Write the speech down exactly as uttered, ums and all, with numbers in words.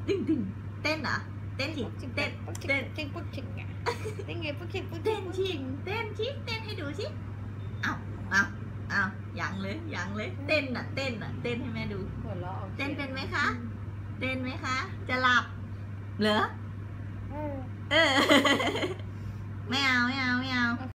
ตึงตึงเต้นเหรอเต้นสิเต้นเต้นเต้นปุ๊บชิงอ่ะเต้นไงปุ๊บชิงปุ๊บเต้นชิงเต้นชิเต้นให้ดูสิเอาเอาเอายังเลยยังเลยเต้นอ่ะเต้นอ่ะเต้นให้แม่ดูหัวเราะเต้นเป็นไหมคะเต้นไหมคะจะหลับเหรอเออไม่เอาไม่เอาไม่เอา